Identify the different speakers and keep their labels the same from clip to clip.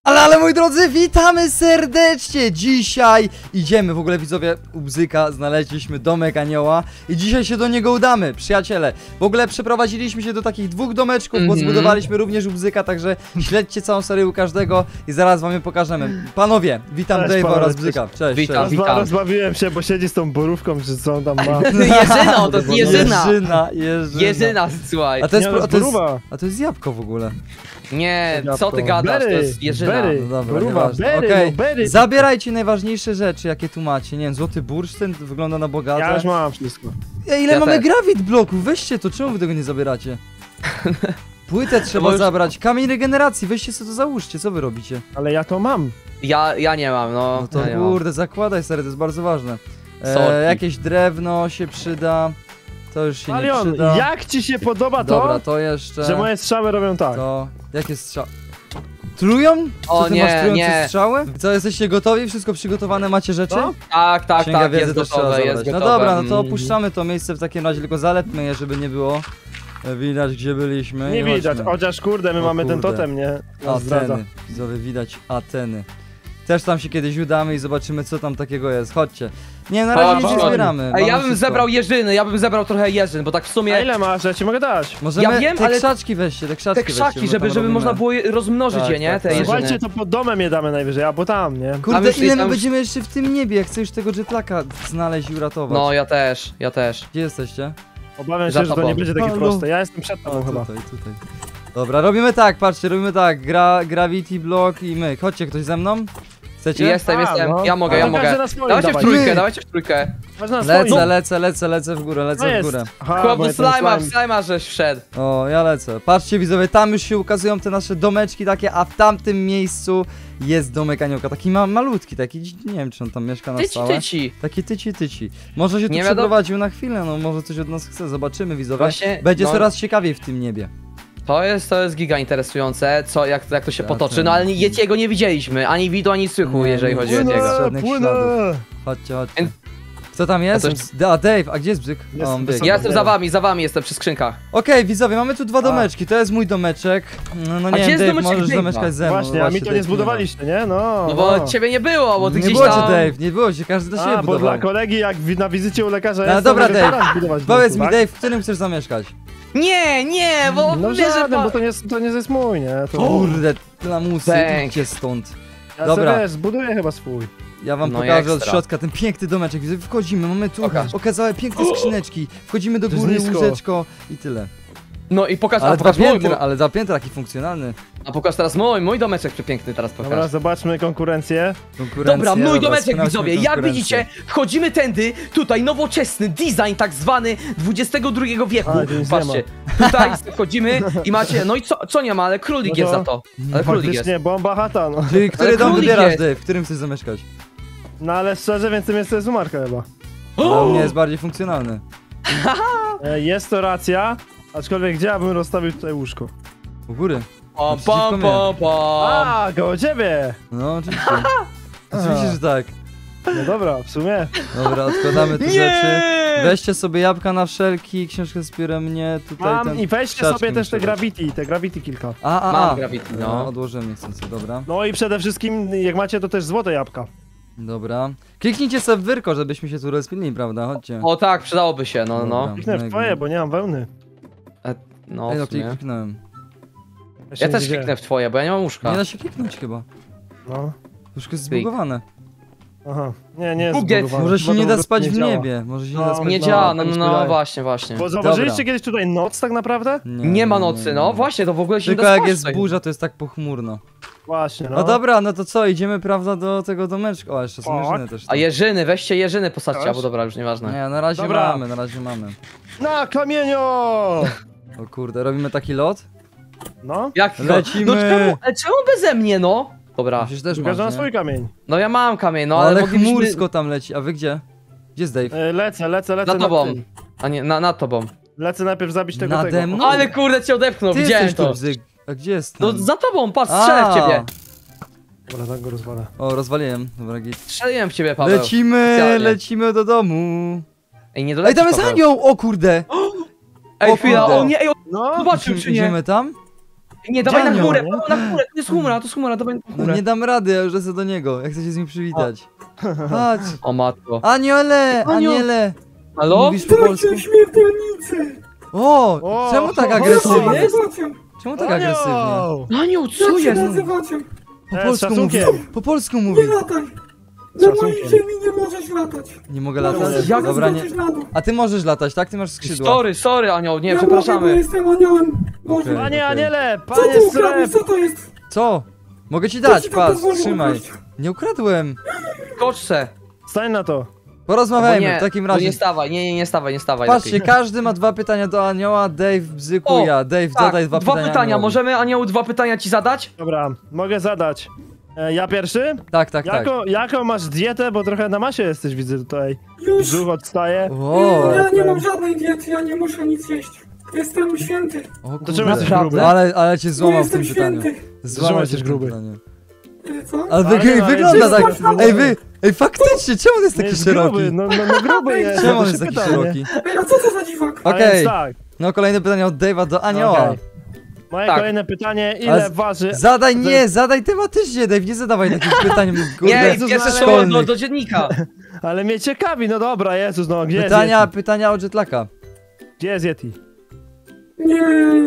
Speaker 1: Ale moi drodzy, witamy serdecznie! Dzisiaj idziemy, w ogóle widzowie, u Bzyka znaleźliśmy domek anioła i dzisiaj się do niego udamy, przyjaciele. W ogóle przeprowadziliśmy się do takich dwóch domeczków, bo zbudowaliśmy również u Bzyka, także śledźcie całą serię u każdego i zaraz wam je pokażemy. Panowie, witam Dave'a oraz Bzyka. Cześć,
Speaker 2: witam,
Speaker 1: cześć.
Speaker 2: witam. Rozbawiłem się, bo siedzi z tą borówką, czy co on tam ma.
Speaker 3: Jerzyna, to jest Jerzyna.
Speaker 1: Jerzyna,
Speaker 3: słuchaj.
Speaker 1: A to jest jabłko w ogóle.
Speaker 3: Nie, co ty gadasz, to jest Jerzyna.
Speaker 1: No dobra, okej. Zabierajcie najważniejsze rzeczy, jakie tu macie. Nie wiem, złoty bursztyn wygląda na bogato.
Speaker 2: Ja już mam wszystko.
Speaker 1: Ile mamy gravit bloków? Weźcie to, czemu wy tego nie zabieracie? Płytę trzeba zabrać, kamień regeneracji, weźcie sobie to załóżcie, co wy robicie?
Speaker 2: Ale ja to mam.
Speaker 3: Ja nie mam, no.
Speaker 1: No to
Speaker 3: ja
Speaker 1: kurde, zakładaj stary, to jest bardzo ważne. Jakieś drewno się przyda. To już się nie przyda.
Speaker 2: Jak ci się podoba to?
Speaker 1: Dobra, to jeszcze.
Speaker 2: Że moje strzały robią tak.
Speaker 1: To. Jakie strzały? Trują?
Speaker 3: O
Speaker 1: ty
Speaker 3: nie,
Speaker 1: masz trujące
Speaker 3: nie.
Speaker 1: strzały? Co, jesteście gotowi? Wszystko przygotowane? Macie rzeczy?
Speaker 2: No?
Speaker 3: Tak,
Speaker 1: Księga wiedzy
Speaker 3: jest
Speaker 1: też trzeba
Speaker 3: gotowe, jest
Speaker 1: zabrać.
Speaker 3: gotowe.
Speaker 1: No dobra, no to opuszczamy to miejsce w takim razie, tylko zalepmy je, żeby nie było widać, gdzie byliśmy.
Speaker 2: Nie widać, chociaż kurde, my mamy ten totem, nie?
Speaker 1: Ateny, widzowie, widać Ateny. Też tam się kiedyś udamy i zobaczymy, co tam takiego jest. Chodźcie. Nie, na razie nic nie zbieramy.
Speaker 3: Ej, ja bym zebrał jeżyny, ja bym zebrał trochę jeżyn, bo tak w sumie...
Speaker 2: A ile masz? Ja ci mogę dać.
Speaker 1: Możemy
Speaker 3: Ja wiem,
Speaker 1: te
Speaker 3: ale
Speaker 1: krzaczki weźcie, te krzaczki
Speaker 3: krzaki, żeby można było rozmnożyć
Speaker 1: Tak,
Speaker 3: je, nie?
Speaker 1: tak,
Speaker 3: Te
Speaker 1: tak.
Speaker 3: jeżyny.
Speaker 2: Słuchajcie, to pod domem je damy najwyżej, albo tam, nie?
Speaker 1: Kurde,
Speaker 3: myślę,
Speaker 1: ile my
Speaker 3: tam-
Speaker 1: będziemy jeszcze w tym niebie? Ja chcę już tego jetlaka znaleźć i uratować.
Speaker 3: No, ja też.
Speaker 1: Gdzie jesteście?
Speaker 2: Obawiam
Speaker 3: Za
Speaker 2: się, że to
Speaker 3: tobą.
Speaker 2: nie będzie takie
Speaker 1: Halo.
Speaker 2: proste. Ja jestem przed
Speaker 1: O,
Speaker 2: tobą chyba.
Speaker 1: tutaj. Dobra, robimy tak, patrzcie, robimy tak. Gravity block i my. Chodźcie, ktoś ze mną? Chcecie?
Speaker 3: Jestem,
Speaker 2: no.
Speaker 3: ja mogę.
Speaker 2: Ale każdy na swoim,
Speaker 3: Dawajcie w
Speaker 2: dawaj.
Speaker 3: trójkę, dawajcie w trójkę.
Speaker 2: Masz na swoim.
Speaker 1: Lecę w górę, lecę w górę.
Speaker 2: Aha,
Speaker 3: Chłop
Speaker 2: bo
Speaker 3: do
Speaker 2: ja ten
Speaker 3: slajma żeś wszedł.
Speaker 1: O, ja lecę. Patrzcie widzowie, tam już się ukazują te nasze domeczki takie, a w tamtym miejscu jest domek aniołka. Taki malutki, taki, nie wiem czy on tam mieszka na stałe.
Speaker 3: Tyci.
Speaker 1: Taki tyci. Może się tu
Speaker 3: Nie wiadomo.
Speaker 1: przeprowadził na chwilę, no może coś od nas chce, zobaczymy widzowie.
Speaker 3: Właśnie,
Speaker 1: Będzie
Speaker 3: no.
Speaker 1: coraz ciekawiej w tym niebie.
Speaker 3: To jest giga interesujące, jak to się
Speaker 1: Ja
Speaker 3: potoczy,
Speaker 1: ten-
Speaker 3: no ale Yetiego nie widzieliśmy, ani widu, ani słychu,
Speaker 1: Nie,
Speaker 3: jeżeli
Speaker 1: nie.
Speaker 3: chodzi o Yetiego.
Speaker 1: Żadnych śladów. Chodźcie. Kto tam jest?
Speaker 3: A
Speaker 1: A Dave, a gdzie jest Bzyk?
Speaker 2: Jest
Speaker 1: O, on
Speaker 2: wysoko.
Speaker 1: biegnie.
Speaker 3: Ja jestem za wami jestem przy skrzynkach.
Speaker 1: Okej, widzowie, mamy tu dwa domeczki, to jest mój domeczek. No
Speaker 3: A
Speaker 1: nie
Speaker 3: gdzie
Speaker 1: wiem,
Speaker 3: jest
Speaker 1: Dave,
Speaker 3: domeczek
Speaker 1: możesz
Speaker 3: Dave'a?
Speaker 1: zamieszkać ze mną.
Speaker 2: Właśnie, a mi to
Speaker 1: Dave
Speaker 2: nie zbudowaliście, nie? No.
Speaker 3: No bo ciebie nie było, bo ty
Speaker 1: Nie
Speaker 3: gdzieś
Speaker 1: było cię,
Speaker 3: tam...
Speaker 1: Dave, nie było cię, każdy do siebie
Speaker 2: A, bo
Speaker 1: budował.
Speaker 2: dla kolegi jak na wizycie u lekarza
Speaker 1: No
Speaker 2: jest,
Speaker 1: dobra,
Speaker 2: to mogę
Speaker 1: Dave,
Speaker 2: teraz zbudować
Speaker 1: powiedz mi,
Speaker 2: tak?
Speaker 1: Dave, w którym chcesz zamieszkać?
Speaker 3: Nie, bo
Speaker 2: No
Speaker 3: wiesz, że...
Speaker 2: żaden, bo to nie jest mój, nie? To...
Speaker 1: Kurde, lamusy,
Speaker 3: Bęk.
Speaker 1: idźcie stąd.
Speaker 2: Ja
Speaker 1: Dobra.
Speaker 2: sobie, wiesz, zbuduję chyba swój.
Speaker 1: Ja wam
Speaker 3: No i
Speaker 1: pokażę od
Speaker 3: ekstra.
Speaker 1: środka ten piękny domeczek. Widzowie, wchodzimy, mamy tu
Speaker 3: Pokaż.
Speaker 1: okazałe piękne skrzyneczki. Wchodzimy do
Speaker 2: To jest
Speaker 1: góry,
Speaker 2: nisko.
Speaker 1: łóżeczko i tyle.
Speaker 3: No i pokaż,
Speaker 1: Ale
Speaker 3: pokaż mój,
Speaker 1: ale dwa piętra, taki funkcjonalny.
Speaker 3: a pokaż teraz mój domeczek przepiękny teraz pokaż.
Speaker 2: Dobra, zobaczmy konkurencję.
Speaker 1: Konkurencja,
Speaker 3: Dobra, mój domeczek
Speaker 1: sprawdźmy
Speaker 3: widzowie, jak
Speaker 1: konkurencję.
Speaker 3: widzicie, wchodzimy tędy, tutaj nowoczesny design tak zwany XXI wieku,
Speaker 2: Ale to nic nie
Speaker 3: patrzcie, tutaj wchodzimy i macie, no i co nie ma, ale królik
Speaker 2: No
Speaker 3: jest
Speaker 2: to-
Speaker 3: za to, ale królik jest.
Speaker 2: Faktycznie, bomba chata, no.
Speaker 1: Ty, który dom
Speaker 3: królik
Speaker 1: wybierasz,
Speaker 3: jest.
Speaker 1: Dave? W którym chcesz zamieszkać?
Speaker 2: No ale szczerze, więc tym jest to jest umarka chyba.
Speaker 1: Ale u mnie jest bardziej funkcjonalny.
Speaker 2: Jest to racja, aczkolwiek gdzie ja bym rozstawił tutaj łóżko?
Speaker 1: U góry.
Speaker 3: Pom,
Speaker 1: Przeciwko
Speaker 3: pom,
Speaker 1: mnie.
Speaker 3: pom, pom.
Speaker 2: A, koło ciebie!
Speaker 1: No, oczywiście. Oczywiście, że tak.
Speaker 2: No dobra, w sumie.
Speaker 1: Dobra, odkładamy te
Speaker 3: Nie!
Speaker 1: rzeczy. Weźcie sobie jabłka na wszelki, książkę z mnie tutaj
Speaker 2: Mam
Speaker 1: ten...
Speaker 2: i weźcie
Speaker 1: krzaczki
Speaker 2: sobie też
Speaker 1: muszę
Speaker 2: te gravity kilka.
Speaker 3: Mam gravity, no.
Speaker 1: Odłożyłem niechcący, dobra.
Speaker 2: No i przede wszystkim, jak macie, to też złote jabłka.
Speaker 1: Dobra. Kliknijcie sobie w wyrko, żebyśmy się tu rozpilnili, prawda? Chodźcie.
Speaker 3: O tak, przydałoby się, no.
Speaker 1: Dobra.
Speaker 2: Kliknę w twoje, bo nie mam wełny.
Speaker 3: No,
Speaker 1: Ej, no
Speaker 3: w sumie.
Speaker 1: kliknąłem.
Speaker 3: Ja też kliknę w twoje, bo ja nie mam łóżka.
Speaker 1: Nie da się kliknąć chyba.
Speaker 2: No,
Speaker 1: Już jest
Speaker 3: Klik.
Speaker 1: zbugowane.
Speaker 2: aha. Nie jest
Speaker 3: Buget.
Speaker 2: zbugowane.
Speaker 1: Może się
Speaker 2: Chyba
Speaker 1: nie
Speaker 2: to
Speaker 1: da
Speaker 2: po
Speaker 1: spać
Speaker 2: prostu
Speaker 1: w
Speaker 2: nie działa.
Speaker 1: niebie. Może się nie
Speaker 2: No,
Speaker 1: da spać
Speaker 3: Nie
Speaker 1: w
Speaker 3: działa,
Speaker 2: tak mi się
Speaker 3: no
Speaker 2: wydaje.
Speaker 3: właśnie.
Speaker 2: Bo zauważyliście
Speaker 1: Dobra.
Speaker 2: kiedyś tutaj noc tak naprawdę?
Speaker 3: Nie ma nocy, no właśnie, to w ogóle się
Speaker 1: Tylko
Speaker 3: nie da
Speaker 1: jak
Speaker 3: spać
Speaker 1: jest
Speaker 3: tutaj.
Speaker 1: burza, to jest tak pochmurno.
Speaker 2: Właśnie, no.
Speaker 1: No dobra, no to co, idziemy, prawda, do tego domeczka. O, jeszcze są
Speaker 2: Tak.
Speaker 1: jeżyny też.
Speaker 3: A jeżyny, weźcie jeżyny posadźcie,
Speaker 2: Też?
Speaker 3: albo dobra, już nieważne.
Speaker 1: Nie, na razie
Speaker 2: Dobra.
Speaker 1: mamy.
Speaker 2: Na kamieniu!
Speaker 1: O kurde, robimy taki lot?
Speaker 2: No,
Speaker 3: Jak to?
Speaker 1: Lecimy.
Speaker 3: No czemu beze mnie, no? Dobra,
Speaker 1: Przecież też
Speaker 2: każdy
Speaker 1: masz,
Speaker 2: na
Speaker 1: nie?
Speaker 2: swój kamień.
Speaker 3: no ja mam kamień, no
Speaker 1: No,
Speaker 3: ale
Speaker 1: ale
Speaker 3: moglibyśmy...
Speaker 1: chmursko tam leci, a wy gdzie? Gdzie jest Dave?
Speaker 2: Lecę
Speaker 3: Za
Speaker 2: nad
Speaker 3: tobą,
Speaker 2: tym.
Speaker 3: a nie, nad tobą.
Speaker 2: Lecę najpierw zabić tego
Speaker 1: Nade
Speaker 2: tego.
Speaker 1: mną?
Speaker 3: Ale kurde cię odepchnął,
Speaker 1: Ty
Speaker 3: widziałem
Speaker 1: jesteś tu,
Speaker 3: to.
Speaker 1: Bzyk. A gdzie jest
Speaker 3: No
Speaker 1: tam?
Speaker 3: za tobą, patrz, strzelę w ciebie.
Speaker 2: Dobra, tak go rozwalę.
Speaker 1: O, rozwaliłem. Dobra, git.
Speaker 3: Strzeliłem w ciebie, Paweł.
Speaker 1: Specjalnie.
Speaker 3: Specjalnie.
Speaker 1: Lecimy do domu.
Speaker 3: Ej, nie
Speaker 1: Ej,
Speaker 3: dolecisz,
Speaker 1: tam jest
Speaker 3: Paweł.
Speaker 1: anioł! O kurde!
Speaker 3: Ej,
Speaker 1: O
Speaker 3: chwila,
Speaker 1: kurde.
Speaker 3: o nie, ej,
Speaker 2: No,
Speaker 3: zobaczył czy nie.
Speaker 1: Idziemy tam?
Speaker 3: Nie, dawaj na
Speaker 1: Dzianio,
Speaker 3: górę,
Speaker 2: nie?
Speaker 3: na górę, to jest chmura, dawaj na
Speaker 1: No
Speaker 3: górę.
Speaker 1: nie dam rady, ja już lecę do niego. Ja chcę się z nim przywitać. Chodź.
Speaker 3: O matko.
Speaker 1: Aniele,
Speaker 3: Anio.
Speaker 1: Aniele.
Speaker 3: Halo?
Speaker 1: Mówisz po polsku?
Speaker 4: Śmiertelnicy!
Speaker 1: O, czemu tak
Speaker 2: o,
Speaker 1: agresywnie?
Speaker 3: jest?
Speaker 1: Czemu tak agresywnie?
Speaker 3: Anioł, co
Speaker 4: Jak się
Speaker 3: jest?
Speaker 4: nazywacie?
Speaker 1: Po
Speaker 2: Z
Speaker 1: polsku mówi.
Speaker 2: szacunkiem.
Speaker 1: Po polsku mówi.
Speaker 4: Nie lataj! Na
Speaker 2: Szacunkiem.
Speaker 4: mojej ziemi nie możesz latać!
Speaker 1: Nie mogę
Speaker 4: Możesz
Speaker 1: latać?
Speaker 3: Jak
Speaker 1: Dobra, nie.
Speaker 4: skoczyć na dół!
Speaker 1: A ty możesz latać, tak? Ty masz skrzydła.
Speaker 3: Sorry, Anioł, nie,
Speaker 4: Ja mogę,
Speaker 3: przepraszamy.
Speaker 4: bo jestem aniołem! Boże!
Speaker 1: Okej.
Speaker 2: Panie Aniele,
Speaker 4: Co ty
Speaker 2: panie
Speaker 4: ukradłeś?
Speaker 2: Strep!
Speaker 4: Co to jest?
Speaker 1: Co? Mogę ci
Speaker 4: Kto
Speaker 1: dać,
Speaker 4: ci to
Speaker 1: patrz,
Speaker 4: pozwolił
Speaker 1: trzymaj.
Speaker 4: ukraść?
Speaker 1: Nie ukradłem.
Speaker 3: Skoczce.
Speaker 2: Stań na to.
Speaker 1: Porozmawiajmy w takim razie.
Speaker 3: Nie stawaj, nie stawaj
Speaker 1: Patrzcie,
Speaker 3: lepiej.
Speaker 1: każdy ma 2 pytania do Anioła, Dave, Bzyku,
Speaker 3: O,
Speaker 1: ja. Dave,
Speaker 3: Tak,
Speaker 1: zadaj 2 pytania.
Speaker 3: pytania,
Speaker 1: Aniołowi.
Speaker 3: możemy Anioł 2 pytania ci zadać?
Speaker 2: Dobra, mogę zadać. Ja pierwszy?
Speaker 1: Tak, tak, tak.
Speaker 2: Jaką masz dietę, bo trochę na masie jesteś, widzę tutaj.
Speaker 4: Już!
Speaker 2: Brzuch odstaje.
Speaker 1: O,
Speaker 4: Ja nie mam żadnej diety, ja nie muszę nic jeść. Jestem święty.
Speaker 1: o
Speaker 2: To
Speaker 1: kurde.
Speaker 2: czemu jesteś
Speaker 3: Naprawdę?
Speaker 2: gruby?
Speaker 1: Ale cię
Speaker 4: Nie
Speaker 1: złamał w
Speaker 4: jestem
Speaker 1: tym pytaniu.
Speaker 4: święty.
Speaker 1: Złamał
Speaker 2: jesteś
Speaker 1: cię w tym
Speaker 2: gruby.
Speaker 1: pytaniu.
Speaker 4: Co?
Speaker 1: Ale
Speaker 2: Ale nie,
Speaker 1: wygląda
Speaker 2: ale
Speaker 1: tak.
Speaker 2: jesteś gruby.
Speaker 1: Ej, faktycznie, czemu on jest taki
Speaker 2: Jest
Speaker 1: szeroki?
Speaker 2: gruby, no gruby jest.
Speaker 1: Czemu on
Speaker 2: to
Speaker 1: jest
Speaker 2: się
Speaker 1: taki
Speaker 2: pyta, nie?
Speaker 1: szeroki?
Speaker 4: Ej, a co to za dziwak?
Speaker 2: A
Speaker 1: Okej.
Speaker 2: więc tak.
Speaker 1: No kolejne pytanie od Dave'a do Anioła.
Speaker 2: Okej. Moje
Speaker 3: Tak.
Speaker 2: kolejne pytanie, ile
Speaker 1: Ale
Speaker 2: waży...
Speaker 1: Zadaj tematycznie, Dave, nie zadawaj takich pytań, kurde,
Speaker 3: Nie, pierwsze słowo
Speaker 1: szkolnych.
Speaker 3: do dziennika.
Speaker 2: Ale mnie ciekawi, no dobra, Jezus, no gdzie
Speaker 1: Pytania o Jetlaka.
Speaker 2: Gdzie jest Yeti?
Speaker 4: Nie,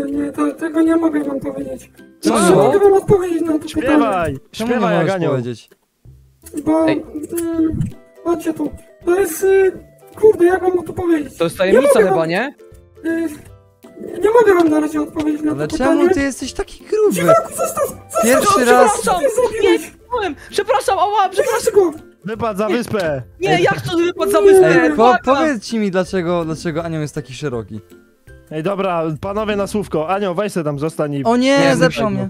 Speaker 4: tego nie mogę wam powiedzieć.
Speaker 1: Co?
Speaker 4: Nie mogę wam odpowiedzieć na to pytanie.
Speaker 2: Śpiewaj!
Speaker 1: Czemu nie
Speaker 2: Śpiewaj, jak
Speaker 1: możesz
Speaker 2: anioł.
Speaker 1: powiedzieć?
Speaker 4: Bo...
Speaker 3: Ej.
Speaker 4: Chodźcie tu. To jest... kurde, jak wam to powiedzieć?
Speaker 3: To jest tajemnica
Speaker 4: mogę
Speaker 3: chyba,
Speaker 4: wam-
Speaker 3: nie?
Speaker 4: Y, nie mogę wam na razie odpowiedzieć na
Speaker 1: Ale
Speaker 4: to
Speaker 1: czemu
Speaker 4: pytanie.
Speaker 1: ty jesteś taki gruby?
Speaker 4: Dziwaku, zostaw!
Speaker 1: Pierwszy raz...
Speaker 3: Przepraszam,
Speaker 4: Co ty zrobiłeś?
Speaker 3: przepraszam, ała, przepraszam.
Speaker 4: Dlaczego?
Speaker 2: Wypadł za wyspę!
Speaker 3: Nie, jak to wypadł za wyspę?
Speaker 1: Ej,
Speaker 3: Błagam.
Speaker 1: powiedzcie mi, dlaczego Anioł jest taki szeroki.
Speaker 2: Ej, dobra, panowie na słówko. Anioł, weź se tam zostań i...
Speaker 1: O nie,
Speaker 3: Nie,
Speaker 1: zepsuł
Speaker 2: nie
Speaker 1: mnie.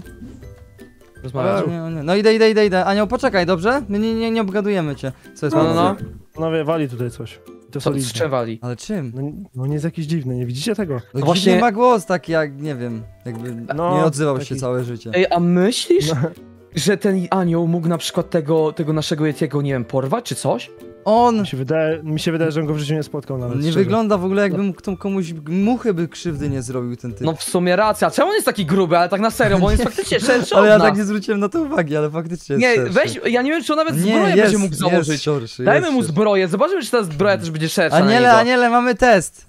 Speaker 3: Rozmawiać.
Speaker 1: O nie, o nie. No idę. Anioł, poczekaj, dobrze? My nie obgadujemy cię. Co jest
Speaker 3: No,
Speaker 1: panowie?
Speaker 3: no.
Speaker 2: Panowie, wali tutaj coś. To
Speaker 3: Co
Speaker 2: solidnie.
Speaker 3: strzewali?
Speaker 1: Ale czym?
Speaker 2: No nie jest jakiś dziwny, nie widzicie tego?
Speaker 1: No
Speaker 3: właśnie-
Speaker 1: właśnie ma głos taki jak, nie wiem, jakby
Speaker 2: No,
Speaker 1: nie odzywał się
Speaker 2: taki-
Speaker 1: całe życie.
Speaker 3: Ej, a myślisz,
Speaker 2: No.
Speaker 3: że ten anioł mógł na przykład tego naszego Yetiego, nie wiem, porwać czy coś?
Speaker 1: On
Speaker 2: Mi się wydaje, że on go w życiu nie spotkał nawet.
Speaker 1: nie
Speaker 2: szczerze.
Speaker 1: wygląda w ogóle jakby mu komuś muchy by krzywdy nie zrobił ten typ.
Speaker 3: No w sumie racja. Czemu on jest taki gruby, ale tak na serio, bo on jest faktycznie szerszy od
Speaker 1: Ale ja
Speaker 3: nas.
Speaker 1: tak nie zwróciłem na to uwagi, ale faktycznie jest
Speaker 3: Nie,
Speaker 1: szerszy.
Speaker 3: weź, ja nie wiem, czy on nawet
Speaker 1: Nie,
Speaker 3: zbroję
Speaker 1: jest,
Speaker 3: będzie mógł
Speaker 1: jest
Speaker 3: założyć.
Speaker 1: szerszy,
Speaker 3: Dajmy
Speaker 1: jest
Speaker 3: mu
Speaker 1: szerszy.
Speaker 3: zbroję, zobaczymy, czy ta zbroja też będzie szersza na niego.
Speaker 1: Aniele, mamy test.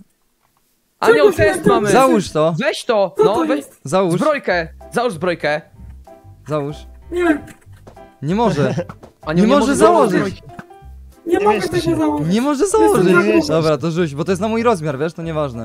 Speaker 3: Anioł,
Speaker 4: Czego
Speaker 3: test
Speaker 4: się-
Speaker 3: mamy.
Speaker 1: Załóż to,
Speaker 3: Weź to,
Speaker 4: Co
Speaker 3: no,
Speaker 4: to
Speaker 3: weź
Speaker 4: jest?
Speaker 1: załóż,
Speaker 3: zbrojkę. Załóż zbrojkę.
Speaker 1: załóż.
Speaker 4: Nie,
Speaker 1: Nie może,
Speaker 3: Anioł
Speaker 1: Nie może założyć.
Speaker 3: zbrojki.
Speaker 4: nie
Speaker 2: Nie
Speaker 4: mogę
Speaker 2: mieści
Speaker 4: tego
Speaker 2: się.
Speaker 4: założyć.
Speaker 1: nie może założyć.
Speaker 4: za gruby.
Speaker 1: Dobra, to rzuć, bo to jest na mój rozmiar, wiesz, to nieważne.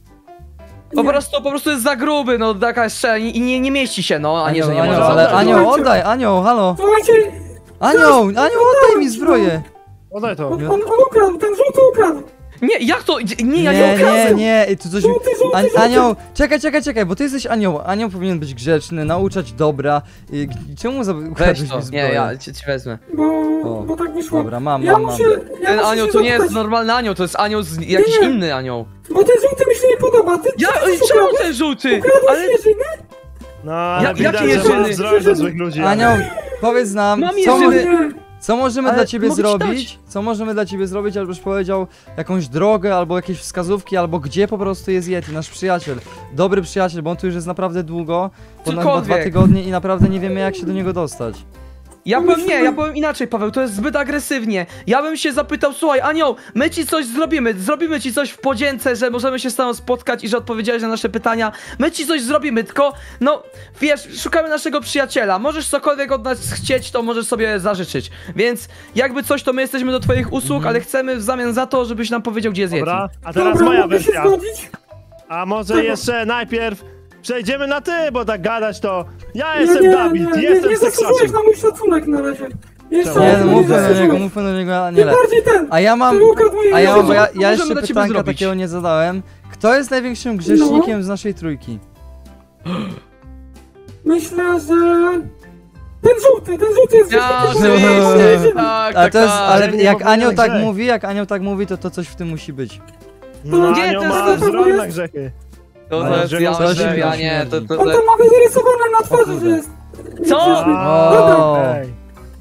Speaker 3: Po prostu jest za gruby, no taka jest i nie mieści się, no, a nie, że nie
Speaker 1: Anioł,
Speaker 3: może
Speaker 1: ale
Speaker 3: założyć.
Speaker 1: Anioł, oddaj, Anioł, halo.
Speaker 4: Słuchajcie,
Speaker 1: Anioł, oddaj mi zbroję.
Speaker 2: Oddaj to.
Speaker 4: on ukradł, ten żółty ukradł.
Speaker 3: Nie, jak to? Nie, ja nie ukradłem.
Speaker 1: Nie, ej, tu coś...
Speaker 4: Żółty, żółty.
Speaker 1: Anioł, czekaj, bo ty jesteś anioł. Anioł powinien być grzeczny, nauczać dobra. Czemu ukradłeś
Speaker 3: Weź
Speaker 1: mi
Speaker 3: to,
Speaker 1: zbroję?
Speaker 3: nie, ja ci wezmę.
Speaker 1: O,
Speaker 4: Bo tak wyszło.
Speaker 1: Dobra, mam.
Speaker 4: Ja
Speaker 3: Ten
Speaker 4: muszę
Speaker 3: anioł
Speaker 4: się
Speaker 3: to nie jest
Speaker 4: zapytać,
Speaker 3: normalny anioł, to jest anioł jakiś
Speaker 4: Nie.
Speaker 3: inny anioł.
Speaker 4: Bo ten żółty mi się nie podoba. Ty
Speaker 3: Ja,
Speaker 4: co ty
Speaker 3: czemu
Speaker 4: ukradłeś?
Speaker 3: ten żółty?
Speaker 4: Ukradłeś
Speaker 3: Ale
Speaker 4: jeżyny?
Speaker 2: No, ale
Speaker 3: Jak-
Speaker 2: widać,
Speaker 3: jakie
Speaker 2: że
Speaker 3: jeżyny?
Speaker 2: ma wzrok do złych ludzi.
Speaker 1: Anioł, powiedz nam,
Speaker 3: Mam
Speaker 1: co,
Speaker 3: jeżyny.
Speaker 4: Nie.
Speaker 1: co możemy
Speaker 3: Ale
Speaker 1: dla ciebie
Speaker 3: mogę ci
Speaker 1: zrobić? Co możemy dla ciebie zrobić, abyś powiedział jakąś drogę, albo jakieś wskazówki, albo gdzie po prostu jest Yeti, nasz przyjaciel. Dobry przyjaciel, bo on tu już jest naprawdę długo, ponad chyba 2
Speaker 3: Cokolwiek.
Speaker 1: tygodnie i naprawdę nie wiemy jak się do niego dostać.
Speaker 3: Ja powiem inaczej, Paweł, to jest zbyt agresywnie. Ja bym się zapytał, słuchaj, anioł, my ci coś zrobimy ci coś w podzięce, że możemy się z tobą spotkać i że odpowiedziałeś na nasze pytania. My ci coś zrobimy, tylko, no, wiesz, szukamy naszego przyjaciela. Możesz cokolwiek od nas chcieć, to możesz sobie zażyczyć. Więc jakby coś, to my jesteśmy do twoich usług, ale chcemy w zamian za to, żebyś nam powiedział, gdzie jest Yeti.
Speaker 2: Dobra, a teraz
Speaker 4: Dobra,
Speaker 2: moja
Speaker 4: mogę się
Speaker 2: wersja.
Speaker 4: zgodzić?
Speaker 2: A może jeszcze najpierw przejdziemy na ty, bo tak gadać to... Ja
Speaker 4: Nie,
Speaker 2: jestem
Speaker 4: nie,
Speaker 2: Dawid,
Speaker 4: nie,
Speaker 2: jestem
Speaker 4: nie zasługujesz
Speaker 2: seksaczem.
Speaker 4: na mój szacunek na razie. Jeszcze
Speaker 2: Czemu?
Speaker 1: Nie,
Speaker 4: raz
Speaker 1: no
Speaker 4: nie
Speaker 1: mówmy do
Speaker 4: zasługujesz.
Speaker 1: niego,
Speaker 4: Tym
Speaker 1: Aniele.
Speaker 4: bardziej ten.
Speaker 1: A ja mam...
Speaker 4: Ty ukradł moje
Speaker 1: A ja mam, bo
Speaker 4: jeżyny.
Speaker 1: ja
Speaker 3: możemy
Speaker 1: jeszcze
Speaker 3: dla ciebie
Speaker 1: pytanka
Speaker 3: zrobić?
Speaker 1: takiego nie zadałem. Kto jest największym grzesznikiem z naszej trójki?
Speaker 4: Myślę, że... Ten żółty jest
Speaker 3: Ja,
Speaker 4: grzesznikiem.
Speaker 3: oczywiście, tak,
Speaker 1: Ale
Speaker 3: tak,
Speaker 1: to jest,
Speaker 3: tak.
Speaker 1: ale
Speaker 2: nie
Speaker 1: jak
Speaker 2: powinienem
Speaker 1: Anioł tak
Speaker 2: grzech.
Speaker 1: mówi, to coś w tym musi być.
Speaker 2: No,
Speaker 3: Nie,
Speaker 2: Anioł
Speaker 3: to
Speaker 2: ma
Speaker 3: jest-
Speaker 2: wzrok na grzechy.
Speaker 3: To
Speaker 1: Ale
Speaker 3: jest,
Speaker 2: że
Speaker 3: ja
Speaker 2: coś
Speaker 3: myślę, ja
Speaker 1: śmierdzi.
Speaker 3: nie, to
Speaker 4: On tam ma wyrysowane na twarzy, że jest...
Speaker 3: Co?
Speaker 4: grzeszny.
Speaker 1: O.
Speaker 2: Okej.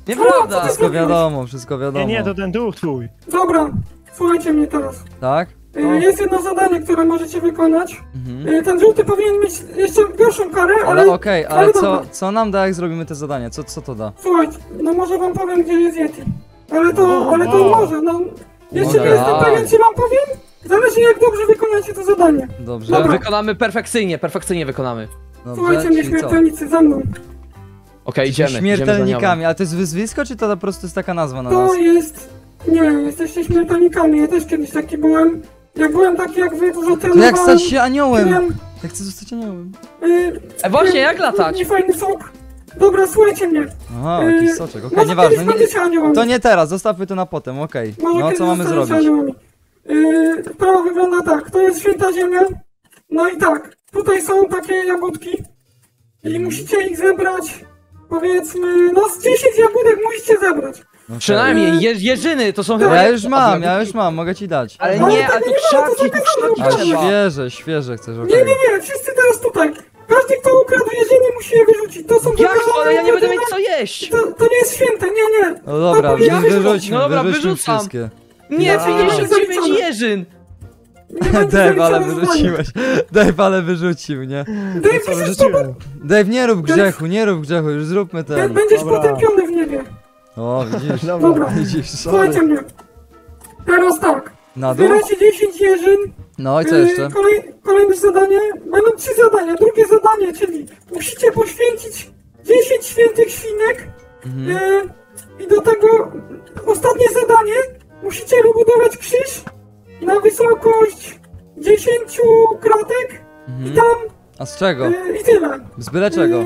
Speaker 3: Nieprawda.
Speaker 1: Wszystko wiadomo, wszystko wiadomo.
Speaker 2: Nie, to ten duch twój.
Speaker 4: Dobra, słuchajcie mnie teraz.
Speaker 1: Tak?
Speaker 4: Jest jedno zadanie, które możecie wykonać.
Speaker 1: Mhm.
Speaker 4: Ten żółty powinien mieć jeszcze gorszą karę,
Speaker 1: Ale okej, ale
Speaker 4: dobra.
Speaker 1: co nam da, jak zrobimy te zadanie? Co to da?
Speaker 4: Słuchajcie, no może wam powiem, gdzie jest Yeti. Ale to może, no... Jeszcze
Speaker 1: Może.
Speaker 4: nie jestem pewien, czy wam powiem. Zależy, jak dobrze wykonacie to zadanie.
Speaker 1: Dobrze.
Speaker 4: Dobra.
Speaker 3: Wykonamy perfekcyjnie wykonamy.
Speaker 4: Słuchajcie mnie,
Speaker 1: czyli co?
Speaker 4: śmiertelnicy, za mną.
Speaker 3: Okej, idziemy.
Speaker 1: Śmiertelnikami, ale to jest wyzwisko, czy to po prostu jest taka nazwa na
Speaker 4: To
Speaker 1: nas?
Speaker 4: jest... Nie, jesteście śmiertelnikami, ja też kiedyś taki byłem. Jak byłem taki jak wy, dużo
Speaker 1: To
Speaker 4: trenowałem.
Speaker 1: jak stać się aniołem?
Speaker 4: piłem,
Speaker 1: Jak chcę zostać aniołem?
Speaker 3: Właśnie,
Speaker 4: piłem
Speaker 3: jak latać?
Speaker 4: Niefajny sok. Dobra, słuchajcie mnie.
Speaker 1: Aha, jakiś soczek, okej,
Speaker 4: Może
Speaker 1: nieważne.
Speaker 4: kiedyś będziecie aniołami.
Speaker 1: To nie teraz, zostawmy to na potem, okej.
Speaker 4: Może
Speaker 1: No,
Speaker 4: kiedyś
Speaker 1: co mamy
Speaker 4: zostaniecie
Speaker 1: zrobić?
Speaker 4: aniołami. Sprawa wygląda tak, to jest święta ziemia. No i tak, tutaj są takie jagódki. I musicie ich zebrać, powiedzmy, no z 10 jagódek musicie zebrać.
Speaker 1: Okej.
Speaker 3: Przynajmniej, jeżyny, to są chyba...
Speaker 1: Ja już mam, mogę ci dać.
Speaker 3: Ale
Speaker 4: Ale
Speaker 3: nie,
Speaker 4: tego
Speaker 3: ale to
Speaker 4: nie ma, to
Speaker 3: krzaki, to krzaki
Speaker 1: A
Speaker 3: trzeba.
Speaker 1: świeże chcesz,
Speaker 4: Nie,
Speaker 1: okej.
Speaker 4: nie, wszyscy teraz tutaj. Każdy, kto ukradł jeżyny, musi je wyrzucić. To są
Speaker 3: Jak to?
Speaker 4: wykazane
Speaker 3: Ale ja nie będę
Speaker 4: jedzenie.
Speaker 3: mieć co jeść!
Speaker 4: To nie jest święte, nie.
Speaker 1: No dobra,
Speaker 4: To powinien
Speaker 1: wyrzućmy,
Speaker 3: No dobra,
Speaker 1: wyrzućmy
Speaker 3: wyrzucam.
Speaker 1: wszystkie.
Speaker 3: Nie,
Speaker 2: Ja.
Speaker 3: 59 jeżyn!
Speaker 4: Nie będzie
Speaker 1: Dave, ale
Speaker 4: zaliczone
Speaker 1: wyrzuciłeś. Dave, ale wyrzucił, nie?
Speaker 4: Dave,
Speaker 2: Co
Speaker 4: widzisz to?
Speaker 2: wyrzuciłem?
Speaker 1: Dave, nie rób grzechu, już zróbmy ten.
Speaker 4: Będziesz
Speaker 2: Dobra.
Speaker 4: potępiony w niebie.
Speaker 1: O, widzisz,
Speaker 4: Dobra.
Speaker 1: widzisz.
Speaker 4: Słuchajcie mnie. Teraz tak.
Speaker 1: Na dół?
Speaker 4: Zbieracie 10 jeżyn.
Speaker 1: No i co jeszcze?
Speaker 4: Kolejne zadanie. Będą 3 zadania. Drugie zadanie, czyli musicie poświęcić 10 świętych świnek.
Speaker 1: Mhm.
Speaker 4: I do tego ostatnie zadanie. Musicie wybudować krzyż na wysokość 10 kratek. I tam
Speaker 1: A z czego?
Speaker 4: i tyle.
Speaker 1: Z byle czego?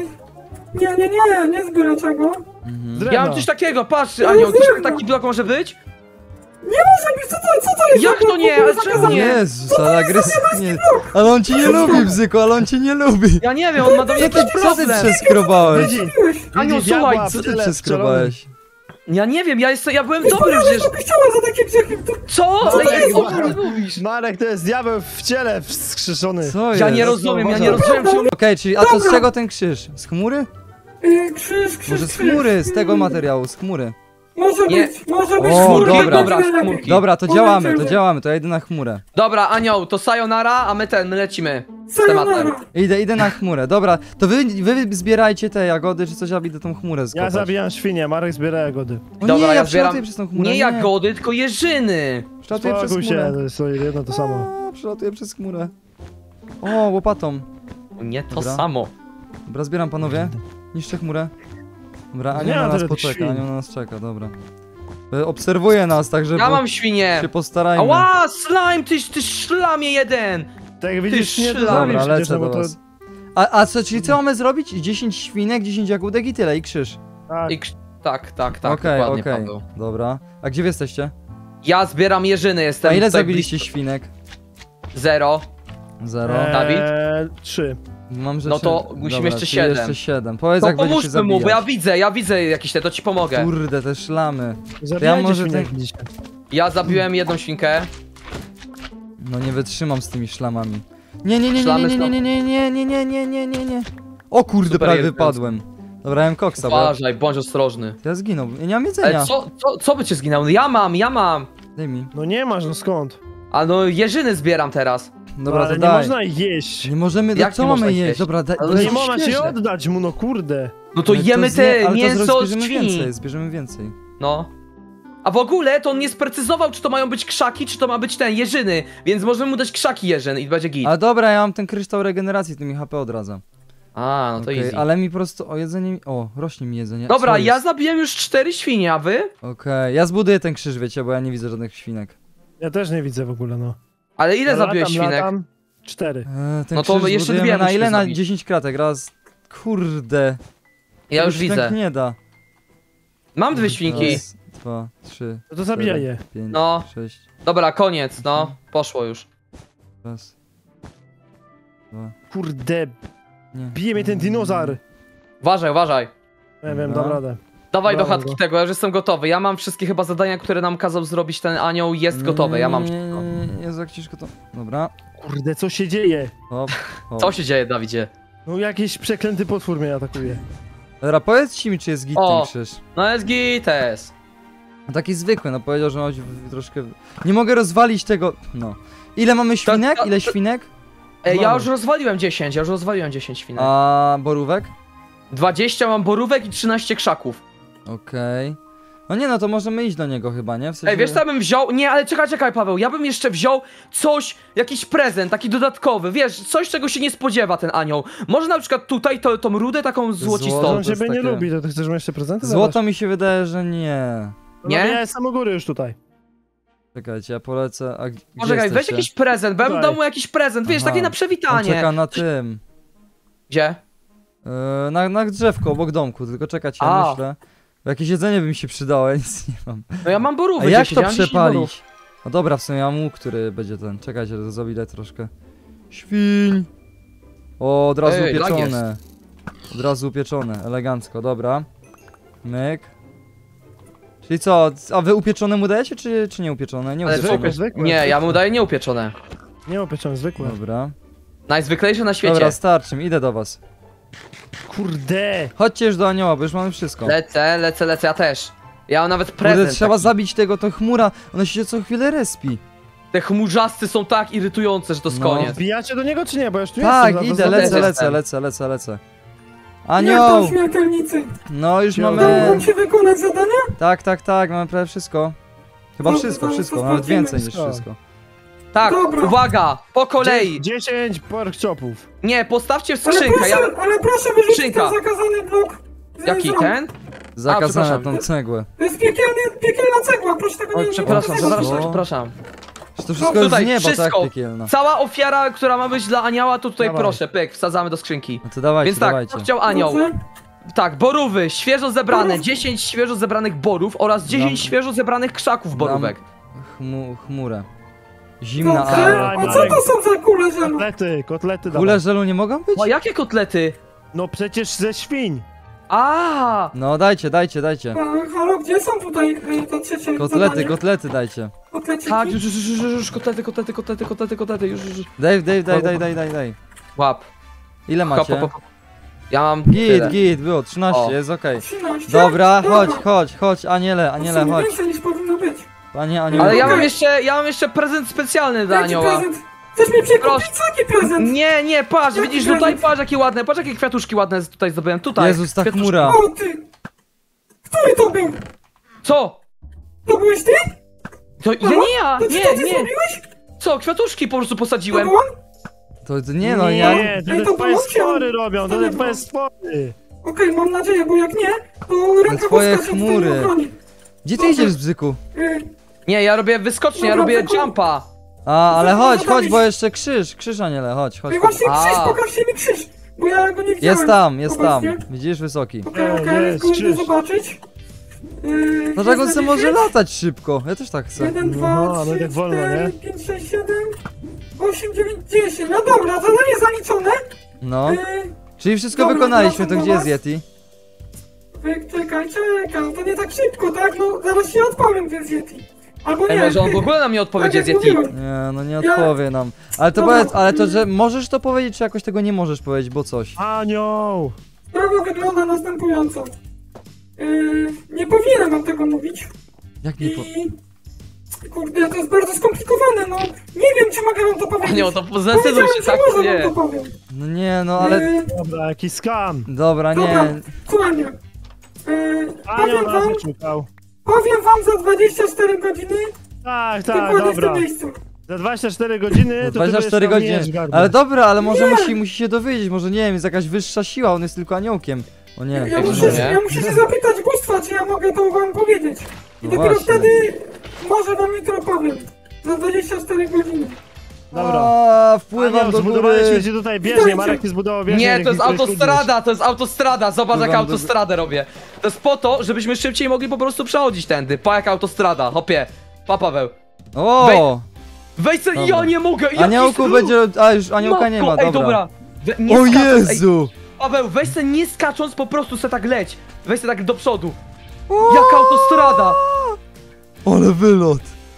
Speaker 4: Nie z byle czego.
Speaker 2: Drewno.
Speaker 3: Ja mam coś takiego, patrz, Anioł, taki blok może być?
Speaker 4: Nie może być, co to jest?
Speaker 3: Jak to nie? Ale czemu nie?
Speaker 1: Jezus, ale agresywnie. Ale on cię nie lubi, Bzyku, ale on cię nie lubi.
Speaker 3: Ja nie wiem, on ma do mnie
Speaker 1: Co
Speaker 3: jakiś
Speaker 1: ty
Speaker 3: problem.
Speaker 1: przeskrobałeś?
Speaker 4: Zrobiłeś.
Speaker 3: Anioł,
Speaker 2: Widzisz,
Speaker 3: słuchaj,
Speaker 2: diabła
Speaker 1: Co
Speaker 2: w
Speaker 1: ty
Speaker 2: ciele
Speaker 1: przeskrobałeś?
Speaker 3: Ja nie wiem, ja byłem dobry
Speaker 4: Dobry
Speaker 3: przecież.
Speaker 4: do kościoła za takie grzechy.
Speaker 3: Co?
Speaker 2: to
Speaker 3: Ale
Speaker 2: jest?
Speaker 3: jak ty mówisz?
Speaker 2: Marek to jest diabeł w ciele wskrzeszony.
Speaker 1: Co
Speaker 3: Ja nie
Speaker 1: jest?
Speaker 3: rozumiem, ja nie rozumiem, czy
Speaker 1: Okej, czyli a to z
Speaker 4: Dobra.
Speaker 1: czego ten krzyż? Z chmury?
Speaker 4: Krzyż.
Speaker 1: Może z chmury, z tego materiału, z chmury.
Speaker 4: Może
Speaker 3: Nie.
Speaker 4: być, może być.
Speaker 1: O,
Speaker 3: chmurki,
Speaker 1: dobra.
Speaker 3: dobra, chmurki.
Speaker 1: Dobra, to
Speaker 4: Powiedzmy.
Speaker 1: działamy, to ja idę na chmurę.
Speaker 3: Dobra, Anioł, to sayonara, a my lecimy z tematem.
Speaker 4: Sayonara.
Speaker 1: Idę na chmurę, dobra, to wy zbierajcie te jagody czy coś, ja idę tą chmurę skopać.
Speaker 2: Ja zabijam świnię, Marek zbiera jagody.
Speaker 1: O
Speaker 3: Dobra,
Speaker 1: nie,
Speaker 3: ja
Speaker 1: ja
Speaker 3: zbieram
Speaker 1: przelatuję przez tą chmurę,
Speaker 3: nie jagody, tylko jeżyny.
Speaker 1: Przelatuję przez
Speaker 2: Spokój się,
Speaker 1: chmurę.
Speaker 2: to jest jedno to samo.
Speaker 1: Przelatuję przez chmurę. O, łopatą.
Speaker 3: Nie to
Speaker 1: Dobra.
Speaker 3: samo.
Speaker 1: Dobra, zbieram panowie. Niszczę chmurę. Dobra,
Speaker 2: Nie
Speaker 1: Anioł
Speaker 2: ma
Speaker 1: na nas
Speaker 2: tyle tych
Speaker 1: poczeka,
Speaker 2: świn.
Speaker 1: Anioł na nas czeka, dobra. Obserwuje nas, także
Speaker 3: Ja mam świnię.
Speaker 1: się postarajmy.
Speaker 3: Ała, slime, ty szlamie jeden.
Speaker 2: Tak jak widzisz, nie to
Speaker 3: szlak.
Speaker 2: zabić
Speaker 1: Dobra,
Speaker 2: przecież,
Speaker 1: lecę
Speaker 2: no bo
Speaker 1: do
Speaker 2: to...
Speaker 1: was. A co, czyli co mamy zrobić? 10 świnek, 10 jagódek i tyle, i krzyż.
Speaker 2: Tak,
Speaker 3: Tak,
Speaker 1: Okej,
Speaker 3: dokładnie,
Speaker 1: okej.
Speaker 3: Paweł.
Speaker 1: Dobra. A gdzie wy jesteście?
Speaker 3: Ja zbieram jeżyny, jestem
Speaker 1: A ile
Speaker 3: tutaj
Speaker 1: zabiliście
Speaker 3: blisko.
Speaker 1: świnek?
Speaker 3: 0.
Speaker 1: 0.
Speaker 3: Dawid?
Speaker 2: 3.
Speaker 1: Mam rzeczy...
Speaker 3: No to musimy jeszcze
Speaker 1: czyli
Speaker 3: 7.
Speaker 1: jeszcze 7. Powiedz
Speaker 3: To
Speaker 1: jak będziecie
Speaker 3: pomóżmy mu, bo
Speaker 1: zabijać.
Speaker 3: ja widzę jakieś te, to ci pomogę.
Speaker 1: Kurde, te szlamy.
Speaker 2: Zabijajcie
Speaker 1: może
Speaker 2: świnię,
Speaker 1: ten-
Speaker 2: widzicie.
Speaker 3: Ja zabiłem jedną świnkę.
Speaker 1: No nie wytrzymam z tymi szlamami. Nie. O kurde,
Speaker 3: Super
Speaker 1: prawie
Speaker 3: jest.
Speaker 1: wypadłem. Dobra, ja mam koksa, bo
Speaker 3: Uważaj, bądź ostrożny.
Speaker 1: ja zginął. Ja nie mam jedzenia.
Speaker 3: Ale co by cię zginęło? Ja mam.
Speaker 1: Daj mi.
Speaker 2: No nie masz, no skąd?
Speaker 3: A no jeżyny zbieram teraz.
Speaker 1: Dobra,
Speaker 2: ale
Speaker 1: to
Speaker 2: nie
Speaker 1: daj.
Speaker 2: można ich jeść.
Speaker 1: Nie możemy,
Speaker 3: Jak
Speaker 1: co
Speaker 3: nie
Speaker 1: mamy
Speaker 3: można
Speaker 1: jeść?
Speaker 3: jeść?
Speaker 1: Dobra, daj.
Speaker 3: Ale
Speaker 1: daj-
Speaker 2: Nie można
Speaker 3: świeże.
Speaker 2: ci oddać mu, no kurde.
Speaker 3: No to
Speaker 1: Ale
Speaker 3: jemy
Speaker 1: zje-
Speaker 3: te
Speaker 1: ale to
Speaker 3: mięso od
Speaker 1: zbierzemy
Speaker 3: świni.
Speaker 1: więcej, zbierzemy więcej.
Speaker 3: No. A w ogóle to on nie sprecyzował, czy to mają być krzaki, czy to ma być jeżyny. Więc możemy mu dać krzaki jeżyn i będzie git.
Speaker 1: A dobra, ja mam ten kryształ regeneracji, to mi HP odradza.
Speaker 3: A, no to
Speaker 1: Okej,
Speaker 3: easy.
Speaker 1: ale mi po prostu, o jedzenie mi, o, rośnie mi jedzenie.
Speaker 3: Dobra,
Speaker 1: Co
Speaker 3: ja
Speaker 1: jest?
Speaker 3: zabiłem już 4 świnie, a wy?
Speaker 1: Okej, ja zbuduję ten krzyż, wiecie, bo ja nie widzę żadnych świnek.
Speaker 2: Ja też nie widzę w ogóle, no.
Speaker 3: Ale ile zabiłeś świnek?
Speaker 2: Latam. 4.
Speaker 1: Ten
Speaker 3: No to
Speaker 1: krzyż
Speaker 3: jeszcze
Speaker 1: zbudujemy
Speaker 3: dwie
Speaker 1: na
Speaker 3: musimy
Speaker 1: ile? Na
Speaker 3: zabić.
Speaker 1: 10 kratek, raz. Kurde.
Speaker 3: Ja już
Speaker 1: się
Speaker 3: widzę.
Speaker 1: Tak nie da.
Speaker 3: Mam 2 świnki.
Speaker 1: Raz, 2, 3,
Speaker 2: No to zabijaj je.
Speaker 1: 5,
Speaker 3: No.
Speaker 1: 6,
Speaker 3: Dobra, koniec, no. Poszło już.
Speaker 1: raz, 2,
Speaker 2: Kurde,
Speaker 1: nie.
Speaker 2: bije mnie ten dinozaur.
Speaker 3: Uważaj.
Speaker 2: Nie wiem,
Speaker 1: Dobra.
Speaker 2: dam radę.
Speaker 3: Dawaj do
Speaker 2: Brawo.
Speaker 3: chatki tego, ja już jestem gotowy. Ja mam wszystkie chyba zadania, które nam kazał zrobić ten anioł, jest gotowe, ja mam wszystko.
Speaker 1: Jezu, jak ciężko to... Dobra.
Speaker 2: Kurde, co się dzieje?
Speaker 1: Hop, hop.
Speaker 3: Co się dzieje, Dawidzie?
Speaker 2: No jakiś przeklęty potwór mnie atakuje.
Speaker 1: Dobra, powiedzcie mi, czy jest git
Speaker 3: O.
Speaker 1: ten krzyż.
Speaker 3: No jest gites.
Speaker 1: No taki zwykły, no powiedział, że ma być troszkę... Nie mogę rozwalić tego... No. Ile mamy świnek? Ile świnek?
Speaker 3: Ja już rozwaliłem 10, świnek.
Speaker 1: A borówek?
Speaker 3: 20 mam borówek i 13 krzaków.
Speaker 1: Okej. No nie, no to możemy iść do niego chyba, nie? W sensie...
Speaker 3: Ej, wiesz co ja bym wziął? Nie, ale czekaj Paweł, ja bym jeszcze wziął coś, jakiś prezent, taki dodatkowy, wiesz, coś czego się nie spodziewa ten anioł. Może na przykład tutaj tą rudę taką złocistą.
Speaker 1: Złoto.
Speaker 2: On ciebie nie
Speaker 1: takie-
Speaker 2: lubi, to ty chcesz mu jeszcze prezenty
Speaker 1: Złoto mi się wydaje, że nie.
Speaker 2: dawać?
Speaker 3: Nie?
Speaker 2: No, ja jestem u góry już tutaj.
Speaker 1: Czekajcie, ja polecę... A gdzie
Speaker 3: Może weź
Speaker 1: jesteście?
Speaker 3: jakiś prezent, bo ja bym
Speaker 2: Tutaj.
Speaker 3: dał mu jakiś prezent, wiesz,
Speaker 1: Aha.
Speaker 3: taki na
Speaker 1: On
Speaker 3: przywitanie.
Speaker 1: czeka na tym.
Speaker 3: Gdzie?
Speaker 1: Na drzewku obok domku, tylko czekać, ja
Speaker 3: A.
Speaker 1: myślę. Bo jakieś jedzenie by mi się przydało, ja nic nie mam.
Speaker 3: No ja mam borówek
Speaker 1: A jak
Speaker 3: 10,
Speaker 1: to
Speaker 3: ja mam 10 borów.
Speaker 1: przepalić? No dobra, w sumie mam łuk, który będzie ten. Czekajcie, to zawilę troszkę. Świń! O, od razu
Speaker 3: Ej, lag
Speaker 1: upieczone. Od razu upieczone, elegancko, dobra. Myk. Czyli co, a wy upieczone mu dajecie, czy nie upieczone? Nie
Speaker 3: Ale
Speaker 1: upieczone.
Speaker 2: zwykłe.
Speaker 3: Nie, ja mu daję nieupieczone.
Speaker 2: Nie upieczone, zwykłe.
Speaker 1: Dobra.
Speaker 3: Najzwyklejsze na świecie.
Speaker 1: Dobra, starczy mi, idę do was.
Speaker 2: Kurde!
Speaker 1: Chodźcie już do anioła, bo już mamy wszystko.
Speaker 3: Lecę, ja też. Ja mam nawet
Speaker 1: Kurde,
Speaker 3: prezent.
Speaker 1: trzeba
Speaker 3: taki.
Speaker 1: zabić tego, to chmura, ona się co chwilę respi.
Speaker 3: Te chmurzasty są tak irytujące, że to jest
Speaker 1: No.
Speaker 3: koniec.
Speaker 2: Wbijacie do niego czy nie? Bo ja już tu
Speaker 1: Tak,
Speaker 2: jestem.
Speaker 1: idę,
Speaker 3: też
Speaker 1: lecę.
Speaker 3: jestem.
Speaker 4: Jak tam
Speaker 1: Anioł!
Speaker 4: śmiertelnicy?
Speaker 1: No już
Speaker 2: Udało
Speaker 1: mamy...
Speaker 4: Udało wam się wykonać zadania?
Speaker 1: Tak, mamy prawie wszystko. Chyba
Speaker 4: No,
Speaker 1: wszystko,
Speaker 4: to
Speaker 1: nawet
Speaker 4: sprawdzimy.
Speaker 1: więcej niż
Speaker 2: Wszystko.
Speaker 1: wszystko.
Speaker 3: Tak,
Speaker 4: Dobra.
Speaker 3: uwaga, po kolei.
Speaker 2: 10 pork chopów.
Speaker 3: Nie, postawcie
Speaker 4: Ale
Speaker 3: skrzynkę,
Speaker 4: ale proszę wyrzucić
Speaker 3: Skrzynka.
Speaker 4: ten zakazany blok.
Speaker 3: Jaki
Speaker 4: z rąk.
Speaker 3: ten?
Speaker 1: Zakazane
Speaker 3: przepraszam.
Speaker 1: tą cegłę.
Speaker 4: To jest piekielna cegła, proszę tego
Speaker 3: Oj,
Speaker 4: nie
Speaker 3: przepraszam,
Speaker 4: nie-
Speaker 3: przepraszam,
Speaker 1: Co?
Speaker 3: przepraszam.
Speaker 1: Czy to wszystko jest z
Speaker 3: Tutaj,
Speaker 1: nieba, tak
Speaker 3: wszystko.
Speaker 1: piekielna.
Speaker 3: Cała ofiara, która ma być dla anioła, to tutaj
Speaker 2: Dawaj.
Speaker 3: proszę, pyk, wsadzamy do skrzynki.
Speaker 1: No to dawajcie,
Speaker 3: Więc tak,
Speaker 1: dawajcie.
Speaker 3: co chciał anioł?
Speaker 4: Dobrze?
Speaker 3: Tak, borówy, świeżo zebrane,
Speaker 4: Borów.
Speaker 3: 10 świeżo zebranych borów oraz 10
Speaker 1: Dam-
Speaker 3: świeżo zebranych krzaków borówek.
Speaker 1: Chmurę. Zimna,
Speaker 4: Dobrze,
Speaker 1: ale...
Speaker 4: a co to są za kule żelu?
Speaker 2: Kotlety dawaj.
Speaker 1: Kule żelu nie mogą być?
Speaker 3: O, jakie kotlety?
Speaker 2: No przecież ze świń.
Speaker 3: A,
Speaker 1: No dajcie.
Speaker 4: A, halo, gdzie są tutaj to trzecie zadanie?
Speaker 1: Kotlety dajcie.
Speaker 4: Kotleciki?
Speaker 3: tak, już, kotlety, już.
Speaker 1: Daj.
Speaker 3: Łap.
Speaker 1: Ile
Speaker 3: Hop,
Speaker 1: macie?
Speaker 3: hop, hop. Ja mam tyle.
Speaker 1: Git, było 13,
Speaker 3: O.
Speaker 1: jest okej.
Speaker 4: 13?
Speaker 1: Dobra, chodź, Aniele,
Speaker 4: W sumie
Speaker 1: chodź.
Speaker 4: więcej niż powinno być.
Speaker 1: Panie Aniele.
Speaker 3: Ale
Speaker 4: Okej.
Speaker 3: ja mam jeszcze prezent specjalny dla
Speaker 4: Jaki
Speaker 3: anioła.
Speaker 4: prezent? Chcesz mi przekupić?
Speaker 3: Proszę.
Speaker 4: Jaki prezent?
Speaker 3: Nie, patrz,
Speaker 4: Jaki
Speaker 3: widzisz
Speaker 4: prezent?
Speaker 3: tutaj, patrz jakie ładne, patrz jakie kwiatuszki ładne tutaj zdobyłem, tutaj.
Speaker 1: Jezus, ta
Speaker 3: Kwiatuszki.
Speaker 1: chmura.
Speaker 4: O ty! Który to był?
Speaker 3: Co?
Speaker 4: To byłeś ty?
Speaker 3: To nie ja,
Speaker 4: To ty to ty
Speaker 3: nie.
Speaker 4: zrobiłeś?
Speaker 3: Co, kwiatuszki po prostu
Speaker 4: To
Speaker 3: posadziłem.
Speaker 4: był on?
Speaker 1: To nie no, ja...
Speaker 2: Nie, to
Speaker 4: Ej,
Speaker 2: te
Speaker 4: to
Speaker 2: twoje
Speaker 4: pomóżcie.
Speaker 2: stwory robią,
Speaker 4: To
Speaker 2: to
Speaker 4: nie
Speaker 2: te twoje
Speaker 4: było.
Speaker 2: stwory.
Speaker 4: Okej, mam nadzieję, bo jak nie, to ręka
Speaker 1: twoje
Speaker 4: boska cię tutaj
Speaker 1: chmury.
Speaker 4: ochroni.
Speaker 1: Gdzie ty idziesz, bzyku?
Speaker 3: Nie, ja robię wyskocznie, ja
Speaker 4: Dobra,
Speaker 3: robię
Speaker 4: tylko-
Speaker 3: jumpa.
Speaker 1: A, ale chodź,
Speaker 4: Zadanie.
Speaker 1: bo jeszcze krzyż Aniele, chodź.
Speaker 4: Ej, właśnie
Speaker 3: A.
Speaker 4: krzyż, pokażcie mi krzyż, bo ja go nie widziałem.
Speaker 1: Jest tam,
Speaker 4: Obecnie.
Speaker 1: widzisz, wysoki.
Speaker 4: Okej,
Speaker 2: Jest
Speaker 4: idę
Speaker 2: krzyż.
Speaker 4: zobaczyć.
Speaker 1: Dlaczego on może latać szybko? Ja też tak chcę.
Speaker 4: 1,
Speaker 2: No,
Speaker 4: 2,
Speaker 2: ale
Speaker 4: 3,
Speaker 2: tak wolno,
Speaker 4: 4,
Speaker 2: nie?
Speaker 4: 5, 6, 7, 8, 9, 10. No dobra, zadanie zaliczone.
Speaker 1: No,
Speaker 4: Yy,
Speaker 1: czyli wszystko
Speaker 4: Dobra,
Speaker 1: wykonaliśmy, to
Speaker 4: wracam
Speaker 1: gdzie
Speaker 4: do
Speaker 1: jest
Speaker 4: was.
Speaker 1: Yeti?
Speaker 4: Czekaj, to nie tak szybko, tak? No zaraz się odpowiem, gdzie jest Yeti. Albo
Speaker 3: Ej,
Speaker 4: nie.
Speaker 3: może on w ogóle nam nie odpowiedzie
Speaker 4: Tak
Speaker 3: z
Speaker 4: jak
Speaker 3: Yeti.
Speaker 4: mówiłem.
Speaker 1: Nie, no nie
Speaker 4: Ja-
Speaker 1: odpowie nam. Ale to
Speaker 4: Dobra.
Speaker 1: powiedz, ale to, że możesz to powiedzieć, czy jakoś tego nie możesz powiedzieć, bo coś.
Speaker 2: Anioł!
Speaker 4: Sprawa wygląda następująco. Nie powinienem wam tego mówić.
Speaker 1: Jak nie po...
Speaker 4: Kurde, to jest bardzo skomplikowane, no. Nie wiem, czy mogę wam to powiedzieć.
Speaker 3: Nie, to zdecyduj
Speaker 4: Powiedziałem,
Speaker 3: się,
Speaker 4: że
Speaker 3: tak czy
Speaker 4: może
Speaker 3: nie.
Speaker 4: wam to powiem.
Speaker 1: No nie, no ale...
Speaker 2: Dobra, jakiś skam.
Speaker 1: Dobra,
Speaker 4: Dobra,
Speaker 1: nie.
Speaker 4: słuchajcie.
Speaker 2: Anioł
Speaker 4: Powiem wam,
Speaker 2: nas szukał.
Speaker 4: powiem wam za 24 godziny
Speaker 2: Tak,
Speaker 4: dokładnie w tym
Speaker 2: dobra.
Speaker 4: miejscu.
Speaker 2: Za 24 godziny to
Speaker 1: 24
Speaker 2: ty będziesz tam
Speaker 1: godziny.
Speaker 2: gardło.
Speaker 1: Ale dobra, ale może
Speaker 4: Nie.
Speaker 1: musi się dowiedzieć, może nie wiem, jest jakaś wyższa siła, on jest tylko aniołkiem. O nie.
Speaker 4: Ja
Speaker 3: Jak
Speaker 4: muszę,
Speaker 3: to nie?
Speaker 4: ja muszę się zapytać bóstwa, czy ja mogę to wam powiedzieć. I
Speaker 1: No
Speaker 4: dopiero
Speaker 1: właśnie.
Speaker 4: wtedy może wam jutro powiem. Za 24 godziny.
Speaker 2: Dobra.
Speaker 1: A, wpływam
Speaker 2: Anioł,
Speaker 1: do
Speaker 2: zbudowaliśmy
Speaker 1: góry.
Speaker 2: ci tutaj bieżnię,
Speaker 4: Witajcie.
Speaker 2: Marek ci zbudował bieżnię.
Speaker 3: Nie,
Speaker 2: jak
Speaker 3: to jest
Speaker 2: niektórych
Speaker 3: autostrada, to jest autostrada, zobacz jak
Speaker 1: Pływam do-
Speaker 3: autostradę robię. To jest po to, żebyśmy szybciej mogli po prostu przechodzić tędy. Pa jak autostrada, hopie. Pa Paweł.
Speaker 1: O!
Speaker 3: Weź sobie,
Speaker 1: Dobra.
Speaker 3: ja nie mogę, jaki
Speaker 1: Aniołku
Speaker 3: skrót.
Speaker 1: będzie... A, już aniołka nie ma,
Speaker 3: Matko, ej,
Speaker 1: dobra.
Speaker 3: Nie
Speaker 1: O
Speaker 3: skacząc,
Speaker 1: Jezu!
Speaker 3: Ej, Paweł, weź se nie skacząc, po prostu se tak leć. Weź se tak do przodu. Jaka autostrada!
Speaker 1: Ale wylot!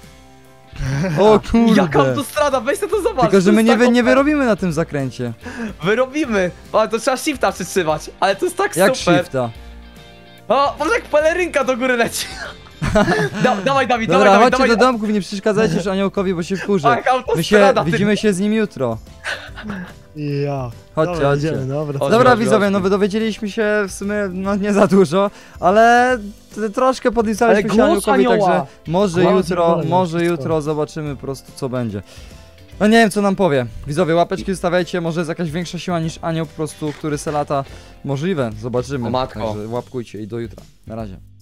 Speaker 1: O kurde!
Speaker 3: Jaka autostrada, weź se to zobacz.
Speaker 1: Tylko, że
Speaker 3: to
Speaker 1: my
Speaker 3: jest
Speaker 1: nie,
Speaker 3: tak
Speaker 1: nie
Speaker 3: OP.
Speaker 1: wyrobimy na tym zakręcie.
Speaker 3: Wyrobimy. Ale to trzeba shifta przytrzymać. Ale to jest tak
Speaker 1: Jak
Speaker 3: super.
Speaker 1: shifta?
Speaker 3: O, patrz jak pelerynka do góry leci. Dawaj, Dawid,
Speaker 1: Dobra,
Speaker 3: dawaj,
Speaker 1: chodźcie
Speaker 3: dawaj.
Speaker 1: do domków, nie przeszkadzajcie już aniołkowi, bo się wkurzy.
Speaker 3: Ach, autostrada, ty.
Speaker 1: Widzimy się z nim jutro.
Speaker 2: Ja.
Speaker 1: Chodźcie,
Speaker 2: Dobra,
Speaker 1: chodźcie.
Speaker 2: idziemy, dobra.
Speaker 3: Chodź.
Speaker 1: Dobra
Speaker 3: chodź,
Speaker 1: widzowie,
Speaker 3: chodź.
Speaker 1: no dowiedzieliśmy się w sumie, no nie za dużo, ale troszkę podpisaliśmy
Speaker 3: Ale
Speaker 1: się
Speaker 3: głos
Speaker 1: aniołkowi,
Speaker 3: anioła.
Speaker 1: także może
Speaker 2: Głos
Speaker 1: jutro,
Speaker 2: anioła,
Speaker 1: może
Speaker 2: wszystko.
Speaker 1: jutro zobaczymy po prostu co będzie. No nie wiem co nam powie. Widzowie, łapeczki zostawiajcie, może jest jakaś większa siła niż anioł po prostu, który se lata. Możliwe, zobaczymy.
Speaker 3: O matko.
Speaker 1: Także łapkujcie i do jutra. Na razie.